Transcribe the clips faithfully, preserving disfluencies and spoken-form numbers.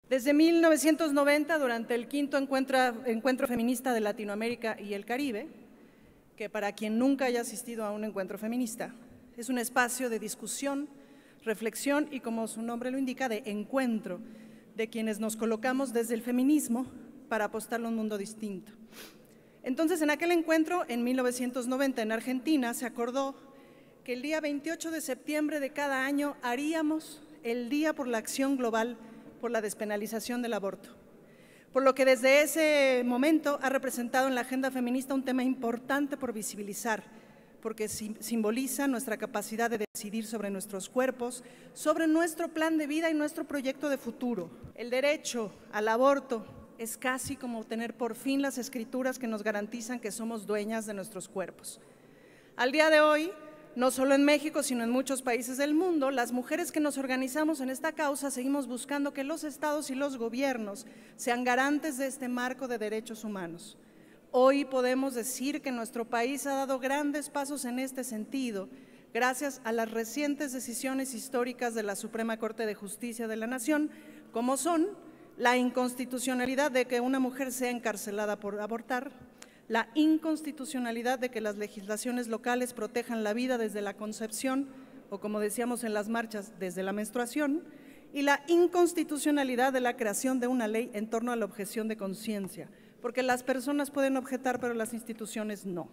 Desde mil novecientos noventa, durante el quinto encuentro, encuentro feminista de Latinoamérica y el Caribe, que para quien nunca haya asistido a un encuentro feminista, es un espacio de discusión, reflexión y, como su nombre lo indica, de encuentro de quienes nos colocamos desde el feminismo para apostarle a un mundo distinto. Entonces, en aquel encuentro, en mil novecientos noventa, en Argentina, se acordó que el día veintiocho de septiembre de cada año haríamos el Día por la Acción Global por la Despenalización del Aborto, por lo que desde ese momento ha representado en la agenda feminista un tema importante por visibilizar, porque simboliza nuestra capacidad de decidir sobre nuestros cuerpos, sobre nuestro plan de vida y nuestro proyecto de futuro. El derecho al aborto es casi como tener por fin las escrituras que nos garantizan que somos dueñas de nuestros cuerpos. Al día de hoy, no solo en México, sino en muchos países del mundo, las mujeres que nos organizamos en esta causa seguimos buscando que los estados y los gobiernos sean garantes de este marco de derechos humanos. Hoy podemos decir que nuestro país ha dado grandes pasos en este sentido, gracias a las recientes decisiones históricas de la Suprema Corte de Justicia de la Nación, como son la inconstitucionalidad de que una mujer sea encarcelada por abortar, la inconstitucionalidad de que las legislaciones locales protejan la vida desde la concepción, o como decíamos en las marchas, desde la menstruación, y la inconstitucionalidad de la creación de una ley en torno a la objeción de conciencia, porque las personas pueden objetar, pero las instituciones no.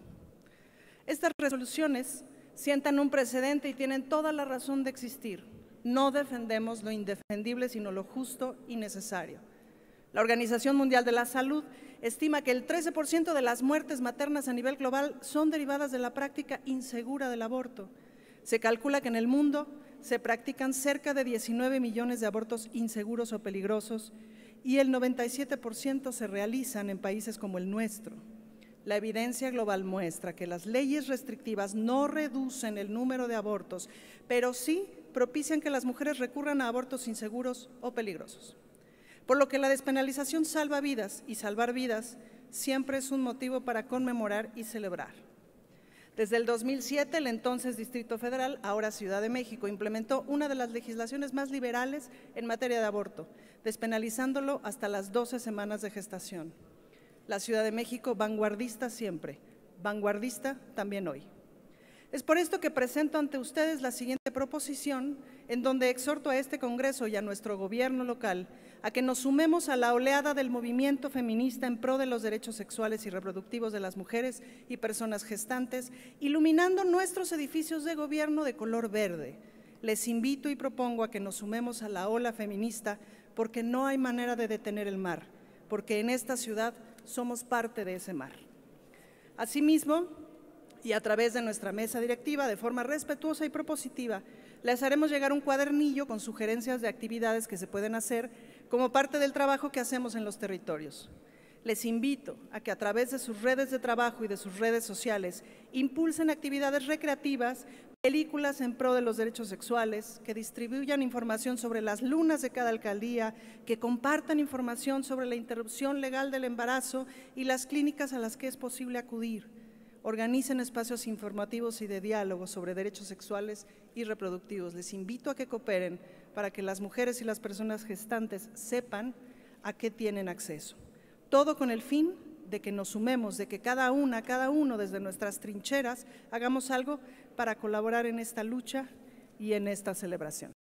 Estas resoluciones sientan un precedente y tienen toda la razón de existir. No defendemos lo indefendible, sino lo justo y necesario. La Organización Mundial de la Salud estima que el trece por ciento de las muertes maternas a nivel global son derivadas de la práctica insegura del aborto. Se calcula que en el mundo se practican cerca de diecinueve millones de abortos inseguros o peligrosos y el noventa y siete por ciento se realizan en países como el nuestro. La evidencia global muestra que las leyes restrictivas no reducen el número de abortos, pero sí propician que las mujeres recurran a abortos inseguros o peligrosos. Por lo que la despenalización salva vidas y salvar vidas siempre es un motivo para conmemorar y celebrar. Desde el dos mil siete, el entonces Distrito Federal, ahora Ciudad de México, implementó una de las legislaciones más liberales en materia de aborto, despenalizándolo hasta las doce semanas de gestación. La Ciudad de México, vanguardista siempre, vanguardista también hoy. Es por esto que presento ante ustedes la siguiente proposición, en donde exhorto a este Congreso y a nuestro gobierno local a que nos sumemos a la oleada del movimiento feminista en pro de los derechos sexuales y reproductivos de las mujeres y personas gestantes, iluminando nuestros edificios de gobierno de color verde. Les invito y propongo a que nos sumemos a la ola feminista, porque no hay manera de detener el mar, porque en esta ciudad somos parte de ese mar. Asimismo, y a través de nuestra mesa directiva, de forma respetuosa y propositiva, les haremos llegar un cuadernillo con sugerencias de actividades que se pueden hacer como parte del trabajo que hacemos en los territorios. Les invito a que a través de sus redes de trabajo y de sus redes sociales impulsen actividades recreativas, películas en pro de los derechos sexuales, que distribuyan información sobre las lunas de cada alcaldía, que compartan información sobre la interrupción legal del embarazo y las clínicas a las que es posible acudir. Organicen espacios informativos y de diálogo sobre derechos sexuales y reproductivos. Les invito a que cooperen para que las mujeres y las personas gestantes sepan a qué tienen acceso. Todo con el fin de que nos sumemos, de que cada una, cada uno desde nuestras trincheras hagamos algo para colaborar en esta lucha y en esta celebración.